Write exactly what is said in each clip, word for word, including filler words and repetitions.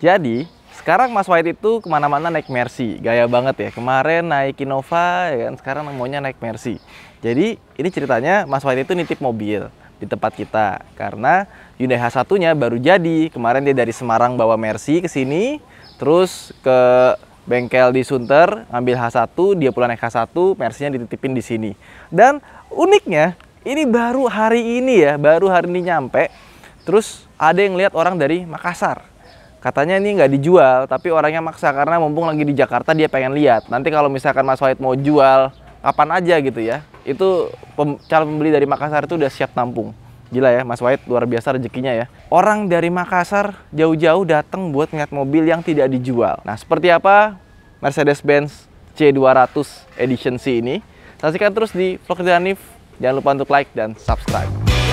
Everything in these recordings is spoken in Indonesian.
Jadi, sekarang Mas Wahid itu kemana-mana naik Mercy. Gaya banget ya. Kemarin naik Innova, ya kan? Sekarang maunya naik Mercy. Jadi, ini ceritanya Mas Wahid itu nitip mobil di tempat kita. Karena Hyundai H satu-nya baru jadi. Kemarin dia dari Semarang bawa Mercy ke sini. Terus ke bengkel di Sunter, ngambil H satu, dia pulang naik H satu, Mercy-nya dititipin di sini. Dan uniknya, ini baru hari ini ya, baru hari ini nyampe. Terus ada yang lihat orang dari Makassar. Katanya ini nggak dijual, tapi orangnya maksa karena mumpung lagi di Jakarta dia pengen lihat. Nanti kalau misalkan Mas Wahid mau jual, kapan aja gitu ya. Itu pem, calon pembeli dari Makassar itu udah siap tampung. Gila ya, Mas Wahid luar biasa rezekinya ya. Orang dari Makassar jauh-jauh datang buat ngeliat mobil yang tidak dijual. Nah, seperti apa Mercedes-Benz C dua ratus Edition C ini? Saksikan terus di vlog dari Hanif. Jangan lupa untuk like dan subscribe.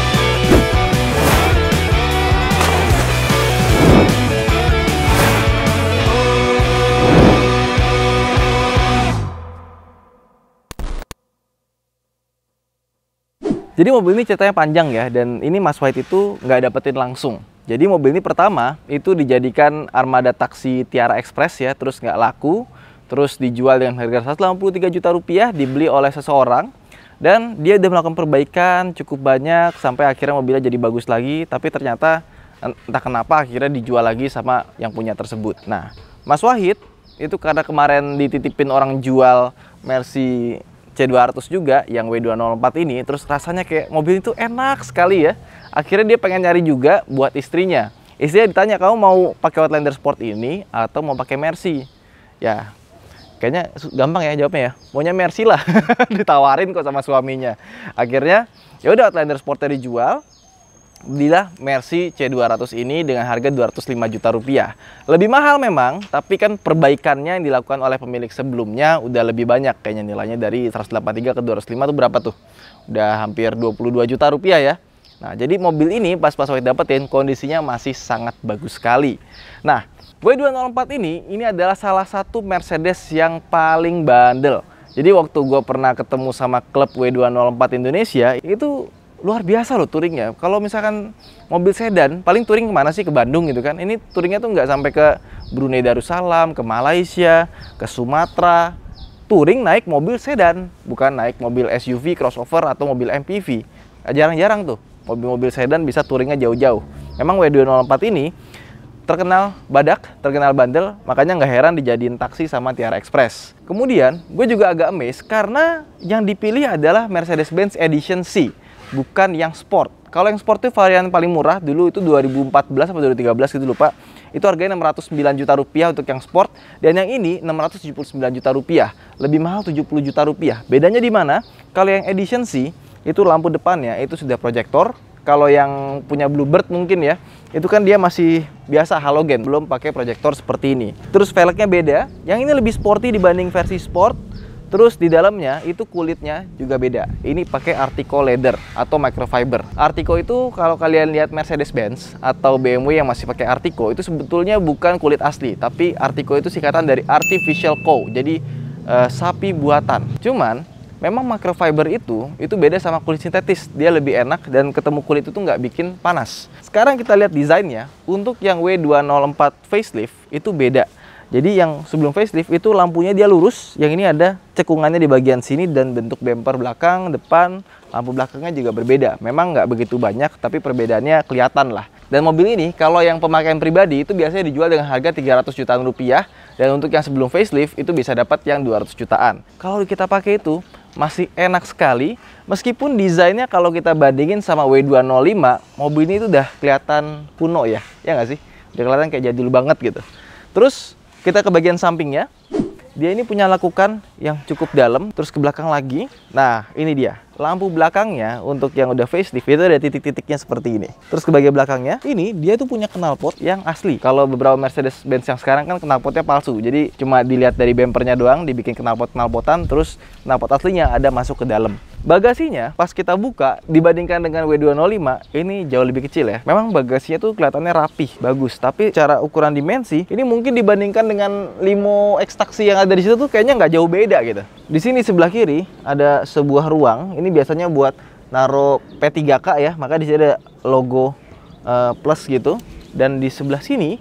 Jadi mobil ini ceritanya panjang ya, dan ini Mas Wahid itu nggak dapetin langsung. Jadi mobil ini pertama itu dijadikan armada taksi Tiara Express ya, terus nggak laku, terus dijual dengan harga seratus delapan puluh tiga juta rupiah, dibeli oleh seseorang, dan dia udah melakukan perbaikan cukup banyak sampai akhirnya mobilnya jadi bagus lagi, tapi ternyata entah kenapa akhirnya dijual lagi sama yang punya tersebut. Nah, Mas Wahid itu karena kemarin dititipin orang jual Mercy C dua ratus juga yang W dua nol empat ini, terus rasanya kayak mobil itu enak sekali ya. Akhirnya dia pengen nyari juga buat istrinya. Istrinya ditanya, kamu mau pakai Outlander Sport ini atau mau pakai Mercy? Ya, kayaknya gampang ya jawabnya ya. Maunya Mercy lah. Ditawarin kok sama suaminya. Akhirnya ya udah Outlander Sportnya dijual. Belilah Mercy C dua ratus ini dengan harga dua ratus lima juta rupiah. Lebih mahal memang, tapi kan perbaikannya yang dilakukan oleh pemilik sebelumnya udah lebih banyak. Kayaknya nilainya dari seratus delapan puluh tiga ke dua ratus lima tuh berapa tuh? Udah hampir dua puluh dua juta rupiah ya. Nah, jadi mobil ini pas pas Wahid dapetin kondisinya masih sangat bagus sekali. Nah, W dua nol empat ini, ini adalah salah satu Mercedes yang paling bandel. Jadi waktu gue pernah ketemu sama klub W dua nol empat Indonesia, itu luar biasa loh touringnya. Kalau misalkan mobil sedan, paling touring kemana sih? Ke Bandung gitu kan. Ini touringnya tuh nggak sampai ke Brunei Darussalam, ke Malaysia, ke Sumatera. Touring naik mobil sedan, bukan naik mobil S U V, crossover, atau mobil M P V. Jarang-jarang tuh mobil-mobil sedan bisa touringnya jauh-jauh. Memang W dua nol empat ini terkenal badak, terkenal bandel, makanya nggak heran dijadiin taksi sama Tiara Express. Kemudian, gue juga agak amazed karena yang dipilih adalah Mercedes-Benz Edition C, bukan yang sport. Kalau yang sport itu varian paling murah, dulu itu dua ribu empat belas atau dua ribu tiga belas gitu lupa. Itu harganya enam ratus sembilan juta rupiah untuk yang sport, dan yang ini enam ratus tujuh puluh sembilan juta rupiah. Lebih mahal tujuh puluh juta rupiah. Bedanya di mana? Kalau yang Edition C, itu lampu depannya itu sudah proyektor. Kalau yang punya Bluebird mungkin ya, itu kan dia masih biasa halogen, belum pakai proyektor seperti ini. Terus velgnya beda, yang ini lebih sporty dibanding versi sport. Terus di dalamnya itu kulitnya juga beda. Ini pakai Artico leather atau microfiber. Artico itu kalau kalian lihat Mercedes-Benz atau B M W yang masih pakai Artico, itu sebetulnya bukan kulit asli, tapi Artico itu singkatan dari artificial cow, jadi uh, sapi buatan. Cuman memang microfiber itu itu beda sama kulit sintetis. Dia lebih enak dan ketemu kulit itu nggak bikin panas. Sekarang kita lihat desainnya. Untuk yang W dua nol empat facelift itu beda. Jadi yang sebelum facelift itu lampunya dia lurus, yang ini ada cekungannya di bagian sini, dan bentuk bumper belakang, depan, lampu belakangnya juga berbeda. Memang nggak begitu banyak, tapi perbedaannya kelihatan lah. Dan mobil ini kalau yang pemakaian pribadi itu biasanya dijual dengan harga tiga ratus jutaan rupiah, dan untuk yang sebelum facelift itu bisa dapat yang dua ratus jutaan. Kalau kita pakai itu masih enak sekali, meskipun desainnya kalau kita bandingin sama W dua nol lima, mobil ini itu udah kelihatan kuno ya, ya nggak sih? Udah kelihatan kayak jadul banget gitu. Terus kita ke bagian sampingnya, dia ini punya lekukan yang cukup dalam, terus ke belakang lagi. Nah, ini dia. Lampu belakangnya untuk yang udah facelift itu ada titik-titiknya seperti ini. Terus ke bagian belakangnya, ini dia tuh punya knalpot yang asli. Kalau beberapa Mercedes-Benz yang sekarang kan knalpotnya palsu. Jadi cuma dilihat dari bempernya doang, dibikin knalpot-knalpotan, terus knalpot aslinya ada masuk ke dalam. Bagasinya pas kita buka dibandingkan dengan W dua nol lima ini jauh lebih kecil ya. Memang bagasinya tuh kelihatannya rapih, bagus. Tapi cara ukuran dimensi ini mungkin dibandingkan dengan Limo X Taxi yang ada di situ tuh kayaknya nggak jauh beda gitu. Di sini sebelah kiri ada sebuah ruang. Ini biasanya buat naruh P tiga K ya. Maka di sini ada logo uh, plus gitu. Dan di sebelah sini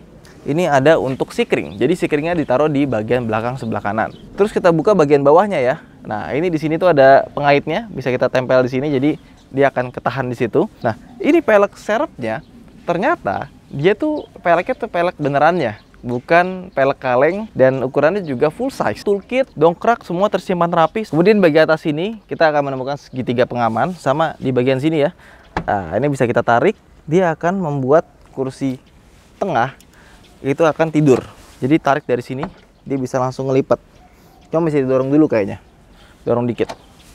ini ada untuk sikring. Jadi sikringnya ditaruh di bagian belakang sebelah kanan. Terus kita buka bagian bawahnya ya. Nah, ini di sini tuh ada pengaitnya, bisa kita tempel di sini, jadi dia akan ketahan di situ. Nah, ini pelek serepnya, ternyata dia tuh peleknya tuh pelek benerannya, bukan pelek kaleng, dan ukurannya juga full size. Toolkit, dongkrak, semua tersimpan rapi. Kemudian bagian atas sini kita akan menemukan segitiga pengaman, sama di bagian sini ya. Nah, ini bisa kita tarik, dia akan membuat kursi tengah itu akan tidur. Jadi tarik dari sini, dia bisa langsung ngelipat. Cuma bisa didorong dulu kayaknya. Dorong dikit.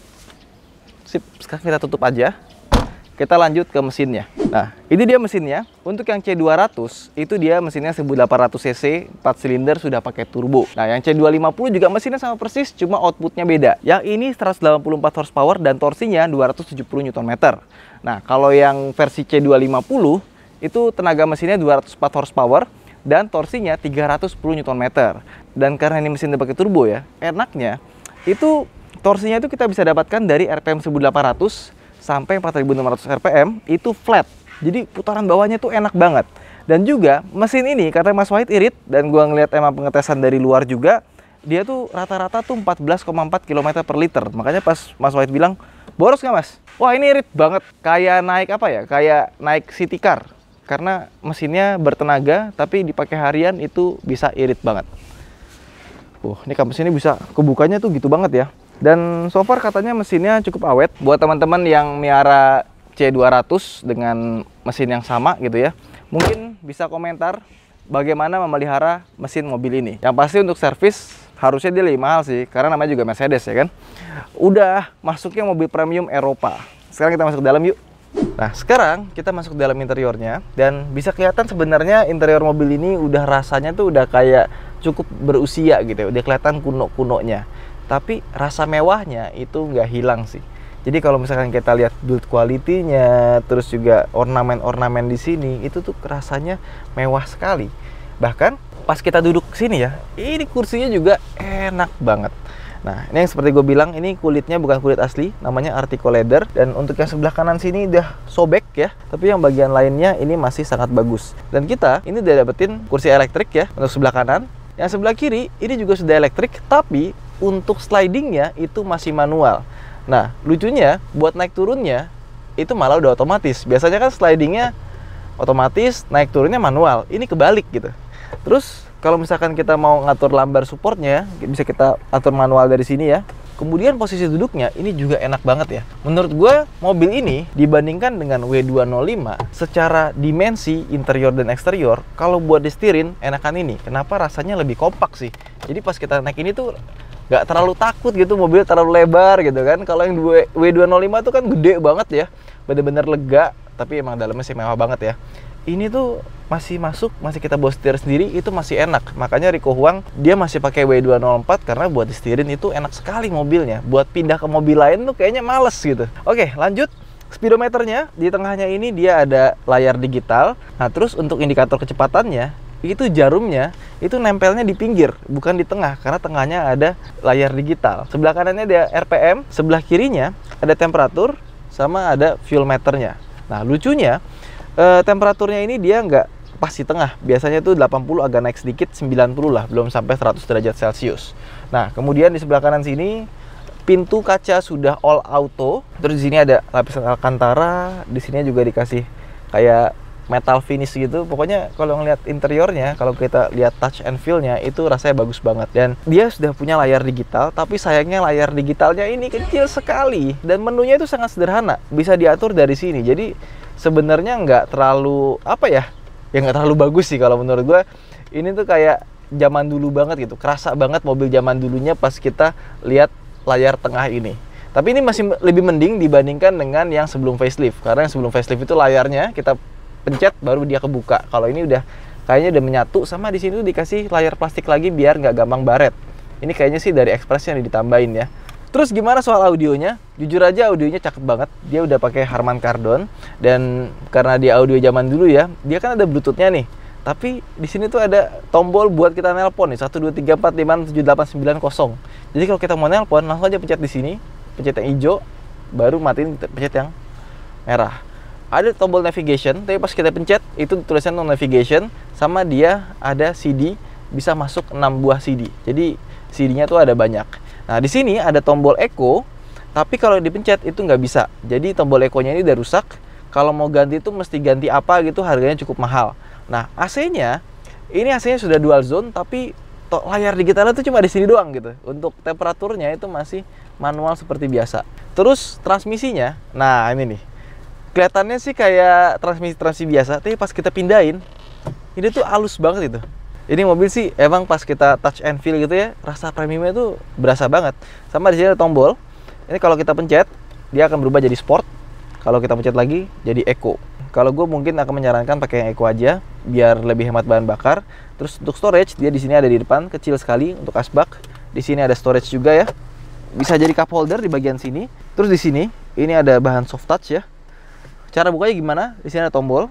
Sip, sekarang kita tutup aja. Kita lanjut ke mesinnya. Nah, ini dia mesinnya. Untuk yang C dua ratus, itu dia mesinnya seribu delapan ratus cc, empat silinder, sudah pakai turbo. Nah, yang C dua ratus lima puluh juga mesinnya sama persis, cuma outputnya beda. Yang ini seratus delapan puluh empat horsepower dan torsinya dua ratus tujuh puluh newton meter. Nah, kalau yang versi C dua ratus lima puluh, itu tenaga mesinnya dua ratus empat horsepower, dan torsinya tiga ratus sepuluh newton meter. Dan karena ini mesin pakai turbo ya, enaknya itu torsinya itu kita bisa dapatkan dari R P M seribu delapan ratus sampai empat ribu enam ratus R P M itu flat. Jadi putaran bawahnya tuh enak banget. Dan juga mesin ini kata Mas Wahid irit, dan gua ngeliat emang pengetesan dari luar juga, dia tuh rata-rata tuh empat belas koma empat kilometer per liter. Makanya pas Mas Wahid bilang, boros nggak Mas? Wah, ini irit banget, kayak naik apa ya? Kayak naik city car. Karena mesinnya bertenaga, tapi dipakai harian itu bisa irit banget. Uh, ini kan mesinnya bisa kebukanya tuh gitu banget ya. Dan so far katanya mesinnya cukup awet. Buat teman-teman yang miara C dua ratus dengan mesin yang sama gitu ya, mungkin bisa komentar bagaimana memelihara mesin mobil ini. Yang pasti untuk servis harusnya dia lebih mahal sih, karena namanya juga Mercedes ya kan. Udah masuknya mobil premium Eropa. Sekarang kita masuk ke dalam yuk. Nah, sekarang kita masuk ke dalam interiornya, dan bisa kelihatan sebenarnya interior mobil ini udah rasanya tuh udah kayak cukup berusia gitu ya, udah kelihatan kuno-kunonya. Tapi rasa mewahnya itu nggak hilang sih. Jadi kalau misalkan kita lihat build quality-nya, terus juga ornamen-ornamen di sini, itu tuh rasanya mewah sekali. Bahkan pas kita duduk sini ya, ini kursinya juga enak banget. Nah, ini yang seperti gue bilang, ini kulitnya bukan kulit asli, namanya Artico Leather. Dan untuk yang sebelah kanan sini udah sobek ya, tapi yang bagian lainnya ini masih sangat bagus. Dan kita ini udah dapetin kursi elektrik ya untuk sebelah kanan. Yang sebelah kiri ini juga sudah elektrik, tapi untuk slidingnya itu masih manual. Nah, lucunya buat naik turunnya itu malah udah otomatis. Biasanya kan slidingnya otomatis, naik turunnya manual. Ini kebalik gitu. Terus kalau misalkan kita mau ngatur lambar supportnya, bisa kita atur manual dari sini ya. Kemudian posisi duduknya ini juga enak banget ya. Menurut gue mobil ini dibandingkan dengan W dua nol lima, secara dimensi interior dan eksterior, kalau buat disetirin enakan ini. Kenapa? Rasanya lebih kompak sih. Jadi pas kita naik ini tuh nggak terlalu takut gitu, mobil terlalu lebar gitu kan. Kalau yang W dua nol lima tuh kan gede banget ya, bener-bener lega, tapi emang dalamnya sih mewah banget ya. Ini tuh masih masuk, masih kita bawa setir sendiri, itu masih enak. Makanya Rico Huang dia masih pakai W dua nol empat, karena buat disetirin itu enak sekali mobilnya. Buat pindah ke mobil lain tuh kayaknya males gitu. Oke, lanjut. Speedometernya di tengahnya ini dia ada layar digital. Nah, terus untuk indikator kecepatannya, itu jarumnya itu nempelnya di pinggir, bukan di tengah, karena tengahnya ada layar digital. Sebelah kanannya ada R P M, sebelah kirinya ada temperatur, sama ada fuel meternya. Nah, lucunya E, temperaturnya ini dia nggak pas di tengah. Biasanya tuh delapan puluh, agak naik sedikit, sembilan puluh lah, belum sampai seratus derajat Celcius. Nah, kemudian di sebelah kanan sini pintu kaca sudah all auto. Terus di sini ada lapisan alcantara, di sini juga dikasih kayak metal finish gitu. Pokoknya kalau ngeliat interiornya, kalau kita lihat touch and feel-nya itu rasanya bagus banget. Dan dia sudah punya layar digital, tapi sayangnya layar digitalnya ini kecil sekali, dan menunya itu sangat sederhana, bisa diatur dari sini. Jadi sebenarnya nggak terlalu apa ya, ya nggak terlalu bagus sih kalau menurut gue. Ini tuh kayak zaman dulu banget gitu, kerasa banget mobil zaman dulunya pas kita lihat layar tengah ini. Tapi ini masih lebih mending dibandingkan dengan yang sebelum facelift, karena yang sebelum facelift itu layarnya kita pencet baru dia kebuka. Kalau ini udah kayaknya udah menyatu, sama di sini tuh dikasih layar plastik lagi biar nggak gampang baret. Ini kayaknya sih dari Express yang ditambahin ya. Terus gimana soal audionya? Jujur aja audionya cakep banget. Dia udah pakai Harman Kardon, dan karena dia audio zaman dulu ya, dia kan ada Bluetooth-nya nih. Tapi di sini tuh ada tombol buat kita nelpon nih, satu dua tiga empat lima enam tujuh delapan sembilan nol. Jadi kalau kita mau nelpon, langsung aja pencet di sini, pencet yang hijau, baru matiin pencet yang merah. Ada tombol navigation, tapi pas kita pencet itu tulisan no navigation, sama dia ada C D, bisa masuk enam buah C D. Jadi C D-nya tuh ada banyak. Nah, di sini ada tombol echo, tapi kalau dipencet itu nggak bisa. Jadi tombol echo-nya ini udah rusak. Kalau mau ganti itu mesti ganti apa gitu, harganya cukup mahal. Nah, A C-nya ini A C-nya sudah dual zone, tapi layar digitalnya tuh cuma di sini doang gitu. Untuk temperaturnya itu masih manual seperti biasa. Terus transmisinya, nah ini nih, kelihatannya sih kayak transmisi-transmisi biasa, tapi pas kita pindahin, ini tuh halus banget itu. Ini mobil sih emang pas kita touch and feel gitu ya, rasa premiumnya tuh berasa banget. Sama di sini ada tombol. Ini kalau kita pencet, dia akan berubah jadi sport. Kalau kita pencet lagi, jadi eco. Kalau gue mungkin akan menyarankan pakai yang eco aja, biar lebih hemat bahan bakar. Terus untuk storage, dia di sini ada di depan, kecil sekali untuk asbak. Di sini ada storage juga ya. Bisa jadi cup holder di bagian sini. Terus di sini, ini ada bahan soft touch ya. Cara bukanya gimana? Di sini ada tombol.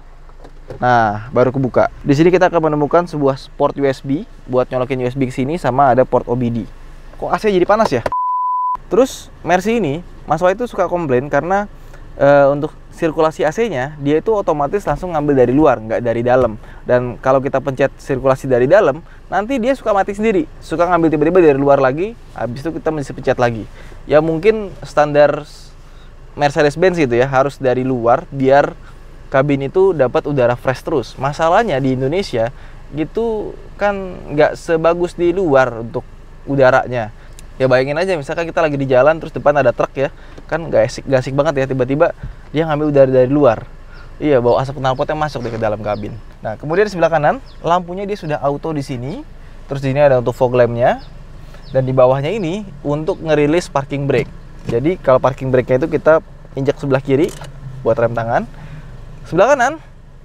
Nah, baru kebuka. Di sini kita akan menemukan sebuah port U S B buat nyolokin U S B ke sini, sama ada port O B D. Kok A C jadi panas ya? Terus Mercy ini, Mas Wai itu suka komplain karena e, untuk sirkulasi A C-nya dia itu otomatis langsung ngambil dari luar, nggak dari dalam. Dan kalau kita pencet sirkulasi dari dalam, nanti dia suka mati sendiri, suka ngambil tiba-tiba dari luar lagi. Habis itu kita mesti pencet lagi. Ya mungkin standar Mercedes-Benz gitu ya, harus dari luar biar kabin itu dapat udara fresh terus. Masalahnya di Indonesia gitu kan nggak sebagus di luar untuk udaranya. Ya bayangin aja, misalkan kita lagi di jalan terus depan ada truk ya, kan nggak asik, nggak asik banget ya, tiba-tiba dia ngambil udara dari luar. Iya, bawa asap knalpotnya masuk deh ke dalam kabin. Nah, kemudian di sebelah kanan, lampunya dia sudah auto di sini. Terus di sini ada untuk fog lamp-nya. Dan di bawahnya ini untuk ngerilis parking brake. Jadi kalau parking brake-nya itu kita injak sebelah kiri buat rem tangan. Sebelah kanan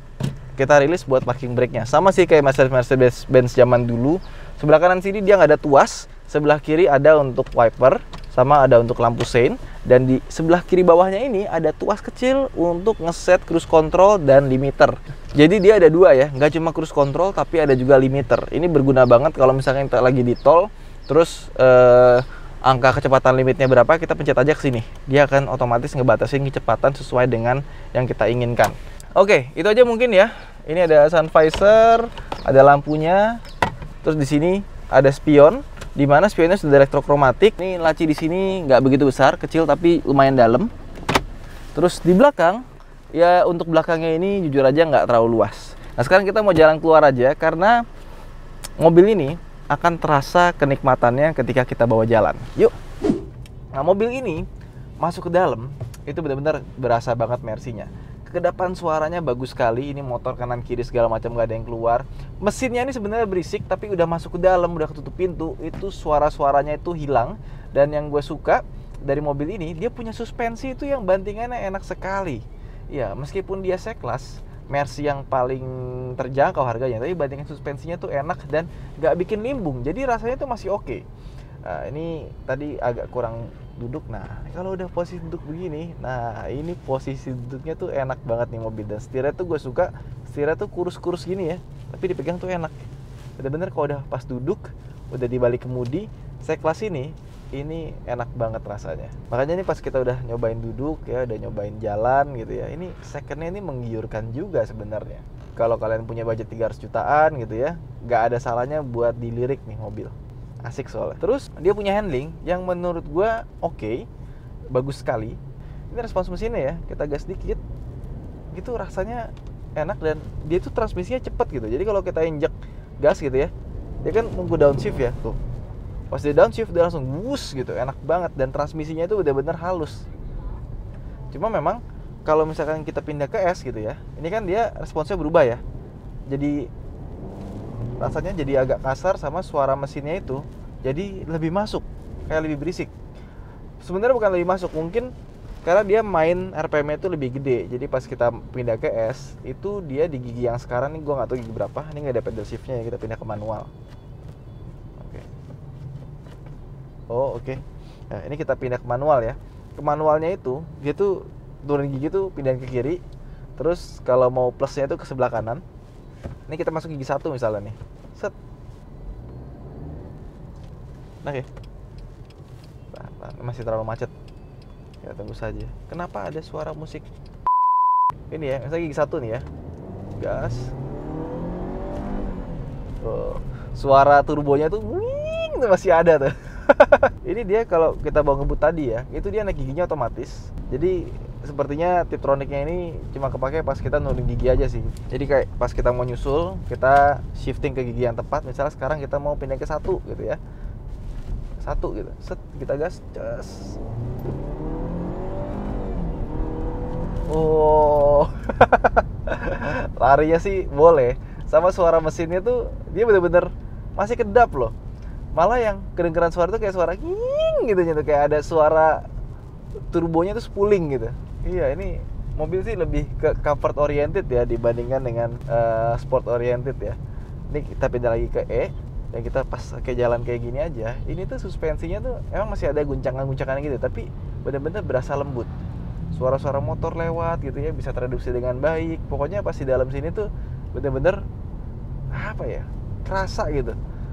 kita rilis buat parking brake-nya. Sama sih kayak Mercedes-Benz zaman dulu. Sebelah kanan sini dia nggak ada tuas. Sebelah kiri ada untuk wiper, sama ada untuk lampu sein. Dan di sebelah kiri bawahnya ini ada tuas kecil untuk ngeset cruise control dan limiter. Jadi dia ada dua ya, nggak cuma cruise control tapi ada juga limiter. Ini berguna banget kalau misalnya kita lagi di tol, terus eh, angka kecepatan limitnya berapa, kita pencet aja ke sini. Dia akan otomatis ngebatasin kecepatan sesuai dengan yang kita inginkan. Oke, itu aja mungkin ya. Ini ada sun visor, ada lampunya. Terus di sini ada spion, di mana spionnya sudah elektrokromatik. Ini laci di sini nggak begitu besar, kecil tapi lumayan dalam. Terus di belakang, ya untuk belakangnya ini jujur aja nggak terlalu luas. Nah sekarang kita mau jalan keluar aja, karena mobil ini akan terasa kenikmatannya ketika kita bawa jalan. Yuk. Nah mobil ini masuk ke dalam, itu benar-benar berasa banget Mercy-nya. Kekedapan suaranya bagus sekali. Ini motor kanan kiri segala macam nggak ada yang keluar. Mesinnya ini sebenarnya berisik, tapi udah masuk ke dalam, udah ketutup pintu, itu suara-suaranya itu hilang. Dan yang gue suka dari mobil ini, dia punya suspensi itu yang bantingannya enak sekali. Ya meskipun dia C-Class, Mercy yang paling terjangkau harganya, tapi bantingan suspensinya tuh enak dan nggak bikin limbung. Jadi rasanya tuh masih oke. Nah, ini tadi agak kurang duduk. Nah, kalau udah posisi duduk begini, nah ini posisi duduknya tuh enak banget nih mobil. Dan setirnya tuh gue suka, setirnya tuh kurus-kurus gini ya, tapi dipegang tuh enak. Bener-bener kalau udah pas duduk, udah di balik kemudi, C-Class ini, ini enak banget rasanya. Makanya nih pas kita udah nyobain duduk ya, udah nyobain jalan gitu ya, ini secondnya ini menggiurkan juga sebenarnya. Kalau kalian punya budget tiga ratus jutaan gitu ya, nggak ada salahnya buat dilirik nih mobil. Asik soalnya. Terus dia punya handling yang menurut gue oke, okay, bagus sekali. Ini respons mesinnya ya, kita gas dikit gitu rasanya enak, dan dia tuh transmisinya cepet gitu. Jadi kalau kita injek gas gitu ya, dia kan nunggu downshift ya tuh. Pas dia downshift dia langsung wuss gitu, enak banget. Dan transmisinya itu benar-benar halus. Cuma memang kalau misalkan kita pindah ke S gitu ya, ini kan dia responsnya berubah ya. Jadi rasanya jadi agak kasar, sama suara mesinnya itu jadi lebih masuk, kayak lebih berisik. Sebenarnya bukan lebih masuk, mungkin karena dia main R P M-nya itu lebih gede. Jadi pas kita pindah ke S, itu dia di gigi yang sekarang nih, gue nggak tahu gigi berapa. Ini nggak ada pedal shift-nya ya, kita pindah ke manual. Oke. Oh oke. Okay. Nah ini kita pindah ke manual ya. Ke manualnya itu, dia tuh turun gigi tuh pindahin ke kiri. Terus kalau mau plusnya itu ke sebelah kanan. Ini kita masuk gigi satu misalnya nih. Set. Oke. Nah, masih terlalu macet. Ya tunggu saja. Kenapa ada suara musik? Ini ya, misalnya gigi satu nih ya, gas. Oh, suara turbonya tuh wing, itu masih ada tuh. Ini dia kalau kita bawa ngebut tadi ya, itu dia naik giginya otomatis. Jadi sepertinya Tiptroniknya ini cuma kepake pas kita nurunin gigi aja sih. Jadi kayak pas kita mau nyusul, kita shifting ke gigi yang tepat. Misalnya sekarang kita mau pindah ke satu gitu ya, satu gitu, set kita gas, jas. Oh, larinya sih boleh. Sama suara mesinnya tuh dia bener-bener masih kedap loh. Malah yang kedengeran suara tuh kayak suara ging gitu gitu, kayak ada suara turbonya tuh spooling gitu. Iya, ini mobil sih lebih ke comfort oriented ya dibandingkan dengan uh, sport oriented ya. Ini kita pindah lagi ke E, dan kita pas kayak jalan kayak gini aja, ini tuh suspensinya tuh emang masih ada guncangan-guncangan gitu, tapi bener-bener berasa lembut. Suara-suara motor lewat gitu ya, bisa terreduksi dengan baik. Pokoknya pas di dalam sini tuh bener-bener apa ya, kerasa gitu.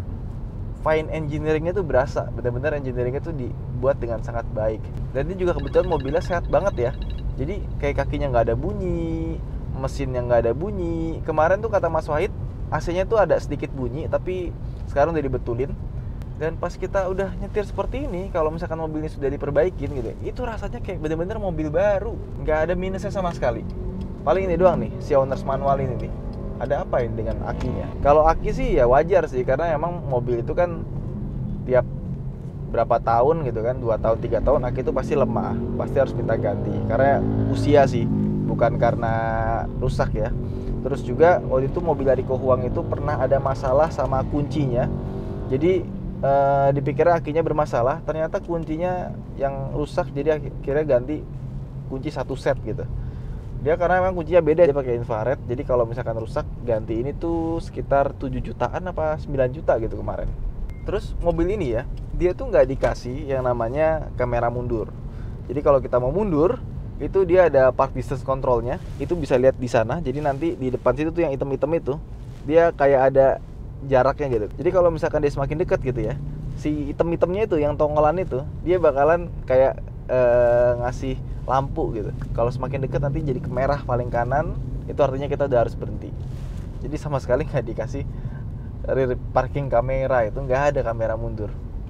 Fine engineeringnya tuh berasa, bener-bener engineeringnya tuh dibuat dengan sangat baik. Dan ini juga kebetulan mobilnya sehat banget ya. Jadi kayak kakinya nggak ada bunyi, mesinnya nggak ada bunyi. Kemarin tuh kata Mas Wahid, A C-nya tuh ada sedikit bunyi, tapi sekarang udah dibetulin. Dan pas kita udah nyetir seperti ini, kalau misalkan mobil ini sudah diperbaikin gitu, itu rasanya kayak bener-bener mobil baru, nggak ada minusnya sama sekali. Paling ini doang nih, si owner's manual ini nih. Ada apa ini dengan akinya? Kalau aki sih ya wajar sih, karena emang mobil itu kan tiap berapa tahun gitu kan, dua tahun, tiga tahun aki itu pasti lemah, pasti harus minta ganti. Karena usia sih, bukan karena rusak ya. Terus juga waktu itu mobil dari Kohuang itu pernah ada masalah sama kuncinya. Jadi Uh, dipikirnya akinya bermasalah, ternyata kuncinya yang rusak, jadi akhirnya ganti kunci satu set gitu. Dia karena memang kuncinya beda, dia pakai infrared, jadi kalau misalkan rusak ganti ini tuh sekitar tujuh jutaan apa sembilan juta gitu kemarin. Terus mobil ini ya, dia tuh nggak dikasih yang namanya kamera mundur. Jadi kalau kita mau mundur, itu dia ada park distance controlnya, itu bisa lihat di sana. Jadi nanti di depan situ tuh yang hitam-hitam itu, dia kayak ada jaraknya gitu. Jadi kalau misalkan dia semakin dekat gitu ya, si item-itemnya itu yang tongolan itu, dia bakalan kayak e, ngasih lampu gitu. Kalau semakin dekat nanti jadi ke merah paling kanan, itu artinya kita udah harus berhenti. Jadi sama sekali nggak dikasih rear parking kamera, itu nggak ada kamera mundur.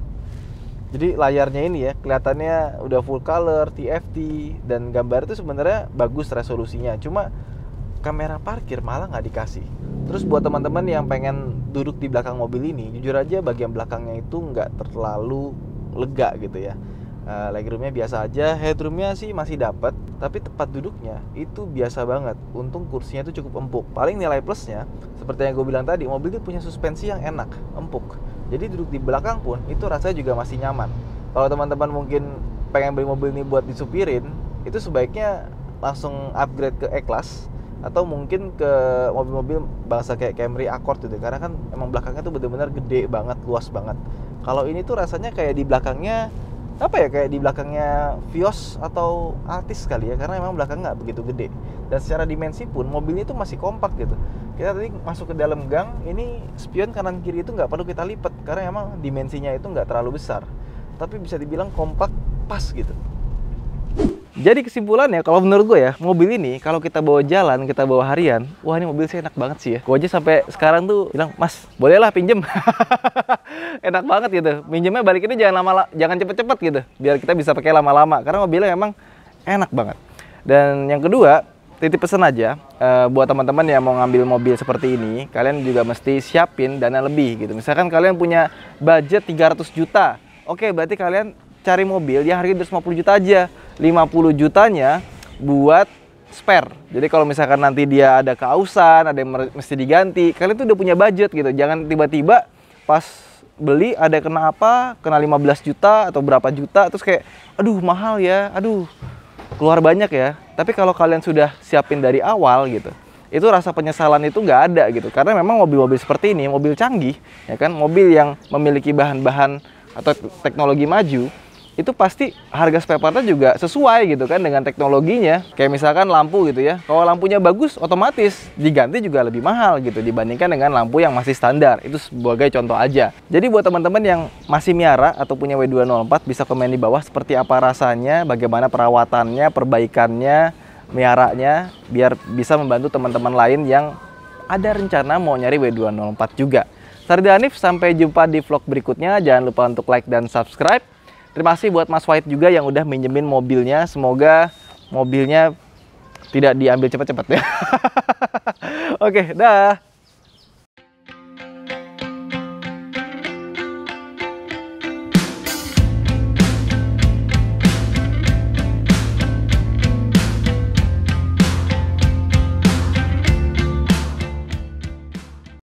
Jadi layarnya ini ya kelihatannya udah full color, T F T, dan gambar itu sebenarnya bagus resolusinya. Cuma kamera parkir malah nggak dikasih. Terus buat teman-teman yang pengen duduk di belakang mobil ini, jujur aja bagian belakangnya itu nggak terlalu lega gitu ya. Uh, legroomnya biasa aja, headroomnya sih masih dapat, tapi tempat duduknya itu biasa banget. Untung kursinya itu cukup empuk. Paling nilai plusnya, seperti yang gue bilang tadi, mobil ini punya suspensi yang enak, empuk. Jadi duduk di belakang pun itu rasanya juga masih nyaman. Kalau teman-teman mungkin pengen beli mobil ini buat disupirin, itu sebaiknya langsung upgrade ke E-Class, atau mungkin ke mobil-mobil bangsa kayak Camry, Accord gitu, karena kan emang belakangnya tuh bener-bener gede banget, luas banget. Kalau ini tuh rasanya kayak di belakangnya apa ya, kayak di belakangnya Vios atau Altis kali ya, karena emang belakang nggak begitu gede. Dan secara dimensi pun mobilnya itu masih kompak gitu. Kita tadi masuk ke dalam gang, ini spion kanan kiri itu nggak perlu kita lipat, karena emang dimensinya itu nggak terlalu besar, tapi bisa dibilang kompak pas gitu. Jadi kesimpulannya, kalau menurut gue ya, mobil ini kalau kita bawa jalan, kita bawa harian, wah ini mobil sih enak banget sih ya. Gue aja sampai sekarang tuh bilang, Mas, bolehlah pinjem. Enak banget gitu. Minjemnya balik ini jangan lama, jangan cepet-cepet gitu, biar kita bisa pakai lama-lama. Karena mobilnya emang enak banget. Dan yang kedua, titip pesan aja, uh, buat teman-teman yang mau ngambil mobil seperti ini, kalian juga mesti siapin dana lebih gitu. Misalkan kalian punya budget tiga ratus juta, oke, berarti kalian cari mobil yang harganya dua ratus lima puluh juta aja. lima puluh jutanya buat spare. Jadi kalau misalkan nanti dia ada keausan, ada yang mesti diganti, kalian tuh udah punya budget gitu. Jangan tiba-tiba pas beli ada kena apa, kena lima belas juta atau berapa juta, terus kayak aduh mahal ya, aduh keluar banyak ya. Tapi kalau kalian sudah siapin dari awal gitu, itu rasa penyesalan itu nggak ada gitu. Karena memang mobil-mobil seperti ini, mobil canggih, ya kan, mobil yang memiliki bahan-bahan atau teknologi maju, itu pasti harga spare partnya juga sesuai gitu kan dengan teknologinya. Kayak misalkan lampu gitu ya, kalau lampunya bagus otomatis diganti juga lebih mahal gitu dibandingkan dengan lampu yang masih standar. Itu sebagai contoh aja. Jadi buat teman-teman yang masih miara atau punya W dua nol empat, bisa komen di bawah seperti apa rasanya, bagaimana perawatannya, perbaikannya, miaranya biar bisa membantu teman-teman lain yang ada rencana mau nyari W dua nol empat juga. Saya Ridwan Hanif, sampai jumpa di vlog berikutnya. Jangan lupa untuk like dan subscribe. Terima kasih buat Mas Wahid juga yang udah minjemin mobilnya. Semoga mobilnya tidak diambil cepat-cepat ya. Oke, dah.